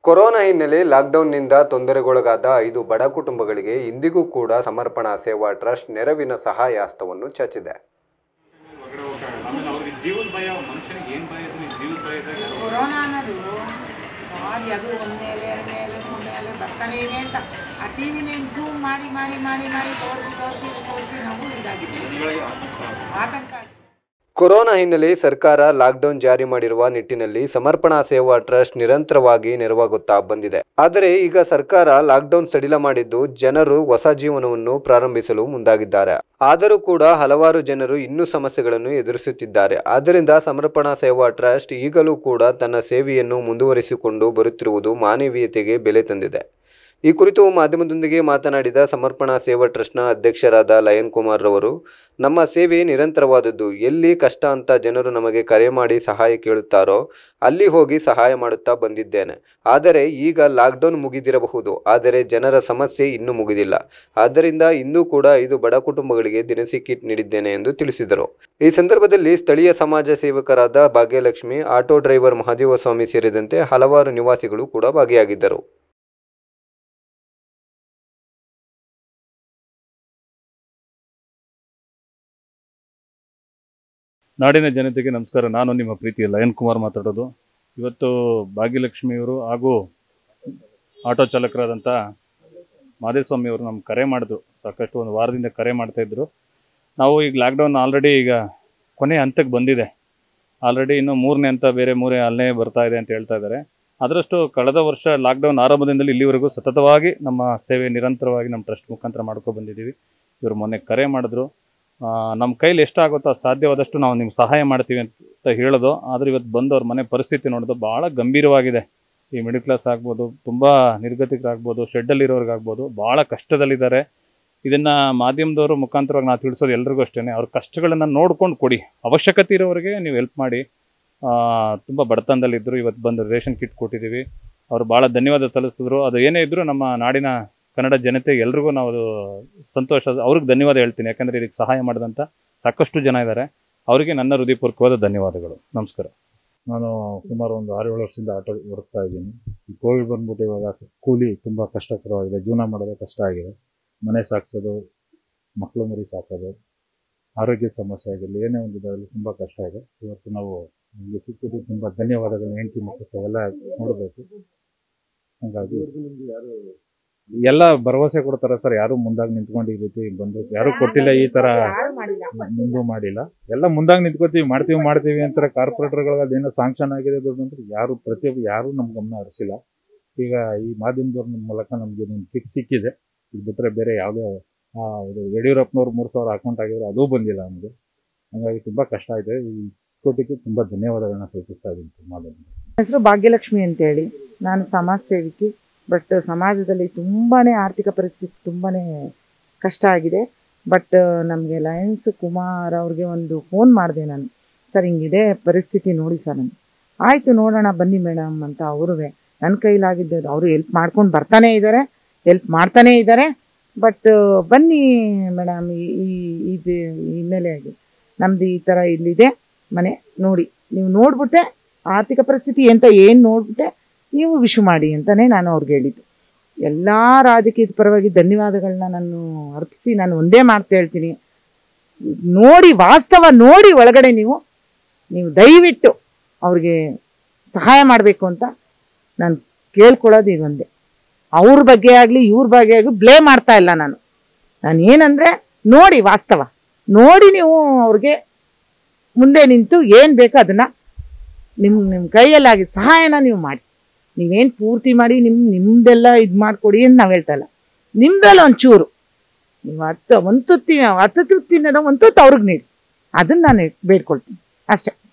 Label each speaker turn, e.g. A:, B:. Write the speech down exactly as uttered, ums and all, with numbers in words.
A: Corona ಹಿನ್ನೆಲೆ ಲಾಕ್ಡೌನ್ನಿಂದ ತೊಂದರೆಗೊಳಗಾದ ಐದು ಬಡ ಕುಟುಂಬಗಳಿಗೆ ಇಂದಿಗೂ ಕೂಡ ಸಮರ್ಪಣಾ ಸೇವಾ ಟ್ರಸ್ಟ್ ನೆರವಿನ ಸಹಾಯ ಹಸ್ತವನ್ನು ಚಾಚಿದೆ.
B: ಕೊರೋನಾ ಅನ್ನೋದು ಅದು ಅದು ಒಂದೇಲೆ ಎರಡನೇಲೆ ಮೂರನೇಲೆ ಬರ್ತಾನೆ ಇದೆ ಅಂತ ಆ ಟಿ ವಿನ ಜೂಮ್ ಮಾಡಿ ಮಾಡಿ ಮಾಡಿ ಮಾಡಿ ತೋರಿಸಿ ತೋರಿಸಿ ತೋರಿಸಿ ನಾವು ಇದಾಗಿದ್ದೀವಿ ಆತಂಕ.
A: ಕೊರೋನಾ ಹಿನ್ನೆಲೆ ಸರ್ಕಾರ ಲಾಕ್ಡೌನ್ ಜಾರಿ ಮಾಡಿರುವ ನಿಟ್ಟಿನಲ್ಲಿ ಸಮರ್ಪಣಾ ಸೇವಾ ಟ್ರಸ್ಟ್ ನಿರಂತರವಾಗಿ ನೆರವಾಗುತ್ತಾ ಬಂದಿದೆ. ಆದರೆ ಈಗ ಸರ್ಕಾರ ಲಾಕ್ಡೌನ್ ಸಡಿಲ ಮಾಡಿದ್ದು ಜನರು ಹೊಸ ಜೀವನವನ್ನು ಪ್ರಾರಂಭಿಸಲು ಮುಂದಾಗಿದ್ದಾರೆ. ಆದರೂ ಕೂಡ ಹಲವಾರು ಜನರು ಇನ್ನೂ ಸಮಸ್ಯೆಗಳನ್ನು ಎದುರಿಸುತ್ತಿದ್ದಾರೆ. ಆದ್ದರಿಂದ ಸಮರ್ಪಣಾ ಸೇವಾ ಟ್ರಸ್ಟ್ ಈಗಲೂ ಕೂಡ ತನ್ನ ಸೇವೆಯನ್ನು ಮುಂದುವರಿಸಿಕೊಂಡು ಬರುತ್ತಿರುವುದು ಮಾನವೀಯತೆಗೆ ಬೆಲೆ ತಂದಿದೆ. ಈ ಕುರಿತು ಮಾಧ್ಯಮದೊಂದಿಗೆ ಮಾತನಾಡಿದ ಸಮರ್ಪಣಾ ಸೇವಾ ಟ್ರಸ್ಟ್ನ ಅಧ್ಯಕ್ಷರಾದ ಲಯನ್ ಕುಮಾರ್ ರವರು, ನಮ್ಮ ಸೇವೆ ನಿರಂತರವಾದದ್ದು. ಎಲ್ಲಿ ಕಷ್ಟ ಅಂತ ಜನರು ನಮಗೆ ಕರೆ ಮಾಡಿ ಸಹಾಯ ಕೇಳುತ್ತಾರೋ ಅಲ್ಲಿ ಹೋಗಿ ಸಹಾಯ ಮಾಡುತ್ತಾ ಬಂದಿದ್ದೇನೆ. ಆದರೆ ಈಗ ಲಾಕ್ಡೌನ್ ಮುಗಿದಿರಬಹುದು, ಆದರೆ ಜನರ ಸಮಸ್ಯೆ ಇನ್ನೂ ಮುಗಿದಿಲ್ಲ. ಆದ್ದರಿಂದ ಇಂದು ಕೂಡ ಐದು ಬಡ ಕುಟುಂಬಗಳಿಗೆ ದಿನಸಿ ಕಿಟ್ ನೀಡಿದ್ದೇನೆ ಎಂದು ತಿಳಿಸಿದರು. ಈ ಸಂದರ್ಭದಲ್ಲಿ ಸ್ಥಳೀಯ ಸಮಾಜ ಸೇವಕರಾದ ಭಾಗ್ಯಲಕ್ಷ್ಮಿ, ಆಟೋ ಡ್ರೈವರ್ ಮಹಾದೇವಸ್ವಾಮಿ ಸೇರಿದಂತೆ ಹಲವಾರು ನಿವಾಸಿಗಳು ಕೂಡ ಭಾಗಿಯಾಗಿದ್ದರು.
C: ನಾಡಿನ ಜನತೆಗೆ ನಮಸ್ಕಾರ. ನಾನು ನಿಮ್ಮ ಪ್ರೀತಿಯ ಲಯನ್ ಕುಮಾರ್ ಮಾತಾಡೋದು. ಇವತ್ತು ಭಾಗ್ಯಲಕ್ಷ್ಮಿಯವರು ಹಾಗೂ ಆಟೋ ಚಾಲಕರಾದಂಥ ಮಹದೇವಸ್ವಾಮಿಯವರು ನಮ್ಗೆ ಕರೆ ಮಾಡಿದ್ರು. ಸಾಕಷ್ಟು ಒಂದು ವಾರದಿಂದ ಕರೆ ಮಾಡ್ತಾಯಿದ್ರು. ನಾವು ಈಗ ಲಾಕ್ಡೌನ್ ಆಲ್ರೆಡಿ ಈಗ ಕೊನೆ ಹಂತಕ್ಕೆ ಬಂದಿದೆ. ಆಲ್ರೆಡಿ ಇನ್ನೂ ಮೂರನೇ ಹಂತ ಬೇರೆ ಮೂರೇ ಅಲ್ಲೇ ಬರ್ತಾ ಇದೆ ಅಂತ ಹೇಳ್ತಾ ಇದ್ದಾರೆ. ಅದರಷ್ಟು ಕಳೆದ ವರ್ಷ ಲಾಕ್ಡೌನ್ ಆರಂಭದಿಂದಲೂ ಇಲ್ಲಿವರೆಗೂ ಸತತವಾಗಿ ನಮ್ಮ ಸೇವೆ ನಿರಂತರವಾಗಿ ನಮ್ಮ ಟ್ರಸ್ಟ್ ಮುಖಾಂತರ ಮಾಡ್ಕೊಂಡು ಬಂದಿದ್ದೀವಿ. ಇವರು ಮೊನ್ನೆ ಕರೆ ಮಾಡಿದ್ರು. ನಮ್ಮ ಕೈಲಿ ಎಷ್ಟಾಗುತ್ತೋ ಸಾಧ್ಯವಾದಷ್ಟು ನಾವು ನಿಮ್ಗೆ ಸಹಾಯ ಮಾಡ್ತೀವಿ ಅಂತ ಹೇಳೋದು. ಆದರೆ ಇವತ್ತು ಬಂದವ್ರ ಮನೆ ಪರಿಸ್ಥಿತಿ ನೋಡೋದು ಭಾಳ ಗಂಭೀರವಾಗಿದೆ. ಈ ಮಿಡಲ್ ಕ್ಲಾಸ್ ಆಗ್ಬೋದು, ತುಂಬ ನಿರ್ಗತಿಕರಾಗ್ಬೋದು, ಶೆಡ್ಡಲ್ಲಿರೋರ್ಗಾಗ್ಬೋದು, ಭಾಳ ಕಷ್ಟದಲ್ಲಿದ್ದಾರೆ. ಇದನ್ನು ಮಾಧ್ಯಮದವರು ಮುಖಾಂತರವಾಗಿ ನಾವು ತಿಳಿಸೋದು ಎಲ್ರಿಗೂ ಅಷ್ಟೇ. ಅವ್ರ ಕಷ್ಟಗಳನ್ನು ನೋಡ್ಕೊಂಡು ಕೊಡಿ. ಅವಶ್ಯಕತೆ ಇರೋರಿಗೆ ನೀವು ಹೆಲ್ಪ್ ಮಾಡಿ. ತುಂಬ ಬಡತನದಲ್ಲಿದ್ದರು, ಇವತ್ತು ಬಂದು ರೇಷನ್ ಕಿಟ್ ಕೊಟ್ಟಿದ್ದೀವಿ. ಅವರು ಭಾಳ ಧನ್ಯವಾದ ಸಲ್ಲಿಸಿದ್ರು. ಅದು ಏನೇ ಇದ್ದರೂ ನಮ್ಮ ನಾಡಿನ ಕನ್ನಡ ಜನತೆ ಎಲ್ರಿಗೂ ನಾವು ಸಂತೋಷ, ಅವ್ರಿಗೆ ಧನ್ಯವಾದ ಹೇಳ್ತೀನಿ. ಯಾಕಂದರೆ ಇದಕ್ಕೆ ಸಹಾಯ ಮಾಡಿದಂಥ ಸಾಕಷ್ಟು ಜನ ಇದ್ದಾರೆ. ಅವರಿಗೆ ನನ್ನ ಹೃದಯಪೂರ್ವಕವಾದ ಧನ್ಯವಾದಗಳು. ನಮಸ್ಕಾರ.
D: ನಾನು ಸುಮಾರು ಒಂದು ಆರು ಏಳು ವರ್ಷದಿಂದ ಆಟೋ ಓಡಿಸ್ತಾ ಇದ್ದೀನಿ. ಈ ಕೋವಿಡ್ ಬಂದ್ಬಿಟ್ಟು ಇವಾಗ ಕೂಲಿ ತುಂಬ ಕಷ್ಟಕರವಾಗಿದೆ. ಜೀವನ ಮಾಡೋದೇ ಕಷ್ಟ ಆಗಿದೆ. ಮನೆ ಸಾಗಿಸೋದು, ಮಕ್ಕಳು ಮರಿ ಸಾಕೋದು, ಆರೋಗ್ಯದ ಸಮಸ್ಯೆ ಆಗಿರಲಿ, ಏನೇ ಒಂದು ಇದರಲ್ಲಿ ತುಂಬ ಕಷ್ಟ ಇದೆ. ಇವತ್ತು ನಾವು ನಿಮಗೆ ಸಿಕ್ಕಿದ್ದು ತುಂಬ ಧನ್ಯವಾದಗಳು. ಹೆಂಡತಿ ಮಕ್ಕಳು ಎಲ್ಲ ನೋಡಬೇಕು. ಹಾಗಾಗಿ ಯಾರು ಎಲ್ಲ ಭರವಸೆ ಕೊಡ್ತಾರೆ ಸರ್. ಯಾರು ಮುಂದಾಗಿ ನಿಂತ್ಕೊಂಡು ಈ ರೀತಿ ಬಂದು ಯಾರು ಕೊಟ್ಟಿಲ್ಲ, ಈ ಥರ ಮುಂದೂ ಮಾಡಿಲ್ಲ. ಎಲ್ಲ ಮುಂದಾಗಿ ನಿಂತ್ಕೋತೀವಿ, ಮಾಡ್ತೀವಿ ಮಾಡ್ತೀವಿ ಅಂತಾರೆ. ಕಾರ್ಪೊರೇಟರ್ಗಳು ಅದೇನೋ ಸ್ಯಾಂಕ್ಷನ್ ಆಗಿದೆ ದುಡ್ಡು ಅಂತ ಯಾರು ಪ್ರತಿಯೊಬ್ಬರು ಯಾರೂ ನಮ್ಮ ಗಮನ ಹರಿಸಿಲ್ಲ. ಈಗ ಈ ಮಾಧ್ಯಮದವ್ರ ಮೂಲಕ ನಮಗೆ ನಿಮ್ಮ ಕಿಟ್ ಸಿಕ್ಕಿದೆ. ಇದು ಬಿಟ್ಟರೆ ಬೇರೆ ಯಾವುದೇ ಇದು ಯಡಿಯೂರಪ್ಪನವ್ರು ಮೂರು ಸಾವಿರ ಅಕೌಂಟ್ ಆಗಿದ್ರು ಅದೂ ಬಂದಿಲ್ಲ ನಮಗೆ. ಹಾಗಾಗಿ ತುಂಬ ಕಷ್ಟ ಇದೆ. ಈ ಕೋಟಿಗೆ ತುಂಬ ಧನ್ಯವಾದಗಳನ್ನ ಸೂಚಿಸ್ತಾ ಇದ್ದೀನಿ. ಮಾಧ್ಯಮ
B: ಹೆಸರು ಭಾಗ್ಯಲಕ್ಷ್ಮಿ ಅಂತೇಳಿ. ನಾನು ಸಮಾಜ ಸೇವಕಿ. ಬಟ್ ಸಮಾಜದಲ್ಲಿ ತುಂಬಾ ಆರ್ಥಿಕ ಪರಿಸ್ಥಿತಿ ತುಂಬಾ ಕಷ್ಟ ಆಗಿದೆ. ಬಟ್ ನಮಗೆ ಲಯನ್ಸ್ ಕುಮಾರ್ ಅವ್ರಿಗೆ ಒಂದು ಫೋನ್ ಮಾಡಿದೆ ನಾನು. ಸರ್ ಹಿಂಗಿದೆ ಪರಿಸ್ಥಿತಿ ನೋಡಿ ಸರ್. ನಾನು ಆಯಿತು ನೋಡೋಣ ಬನ್ನಿ ಮೇಡಮ್ ಅಂತ ಅವರು ನನ್ನ ಕೈಲಾಗಿದ್ದು ಅವರು ಹೆಲ್ಪ್ ಮಾಡ್ಕೊಂಡು ಬರ್ತಾನೇ ಇದ್ದಾರೆ, ಹೆಲ್ಪ್ ಮಾಡ್ತಾನೇ ಇದ್ದಾರೆ. ಬಟ್ ಬನ್ನಿ ಮೇಡಮ್, ಈ ಇದು ಹಿನ್ನೆಲೆಯಾಗಿ ನಮ್ಮದು ಈ ಥರ ಇಲ್ಲಿದೆ ಮನೆ ನೋಡಿ, ನೀವು ನೋಡ್ಬಿಟ್ಟೆ ಆರ್ಥಿಕ ಪರಿಸ್ಥಿತಿ ಅಂತ ಏನು ನೋಡ್ಬಿಟ್ಟೆ ನೀವು ವಿಶ್ ಮಾಡಿ ಅಂತಲೇ ನಾನು ಅವ್ರಿಗೆ ಹೇಳಿದ್ದು. ಎಲ್ಲ ರಾಜಕೀಯದ ಪರವಾಗಿ ಧನ್ಯವಾದಗಳನ್ನ ನಾನು ಅರ್ಪಿಸಿ ನಾನು ಒಂದೇ ಮಾತು ಹೇಳ್ತೀನಿ. ನೋಡಿ, ವಾಸ್ತವ ನೋಡಿ ಒಳಗಡೆ ನೀವು ನೀವು ದಯವಿಟ್ಟು ಅವ್ರಿಗೆ ಸಹಾಯ ಮಾಡಬೇಕು ಅಂತ ನಾನು ಕೇಳ್ಕೊಳ್ಳೋದು ಇದೊಂದೇ. ಅವ್ರ ಬಗ್ಗೆ ಆಗಲಿ ಇವ್ರ ಬಗ್ಗೆ ಆಗಲಿ ಬ್ಲೇಮ್ ಮಾಡ್ತಾ ಇಲ್ಲ ನಾನು. ನಾನು ಏನಂದರೆ ನೋಡಿ, ವಾಸ್ತವ ನೋಡಿ ನೀವು ಅವ್ರಿಗೆ ಮುಂದೆ ನಿಂತು ಏನು ಬೇಕೋ ಅದನ್ನು ನಿಮ್ಮ ನಿಮ್ಮ ಕೈಯಲ್ಲಾಗಿದ್ದ ಸಹಾಯನ ನೀವು ಮಾಡಿ. ನೀವೇನು ಪೂರ್ತಿ ಮಾಡಿ ನಿಮ್ಮ ನಿಮ್ಮದೆಲ್ಲ ಇದು ಮಾಡಿಕೊಡಿ ಅಂತ ನಾವು ಹೇಳ್ತಾ ಇಲ್ಲ. ನಿಮ್ಮದ್ರಲ್ಲಿ ಒಂಚೂರು ನೀವು ಹತ್ತು ಒಂದು ತುತ್ತಿ ಹತ್ತು ತುತ್ತಿನ ಒಂದು ತುತ್ತು ಅವ್ರಿಗೆ ನೀಡಿ, ಅದನ್ನು ನಾನು ಬೇಡ್ಕೊಳ್ತೀನಿ ಅಷ್ಟೇ.